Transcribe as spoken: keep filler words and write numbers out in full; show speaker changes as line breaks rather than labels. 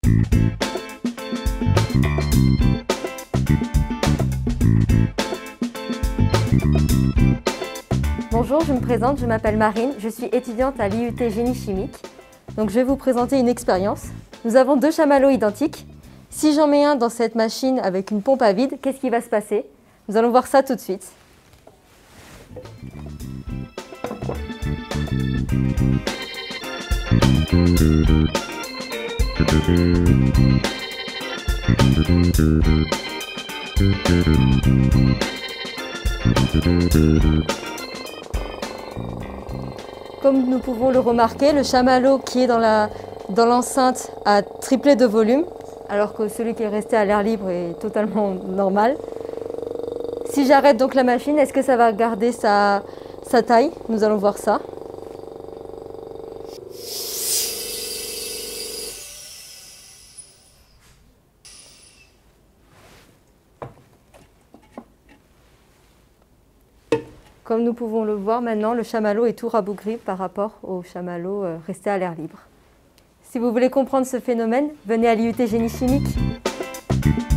Bonjour, je me présente, je m'appelle Marine, je suis étudiante à l'I U T Génie Chimique. Donc je vais vous présenter une expérience. Nous avons deux chamallows identiques. Si j'en mets un dans cette machine avec une pompe à vide, qu'est-ce qui va se passer? Nous allons voir ça tout de suite. Comme nous pouvons le remarquer, le chamallow qui est dans la, dans l'enceinte a triplé de volume, alors que celui qui est resté à l'air libre est totalement normal. Si j'arrête donc la machine, est-ce que ça va garder sa, sa taille? Nous allons voir ça. Comme nous pouvons le voir maintenant, le chamallow est tout rabougri par rapport au chamallow resté à l'air libre. Si vous voulez comprendre ce phénomène, venez à l'I U T Génie Chimique.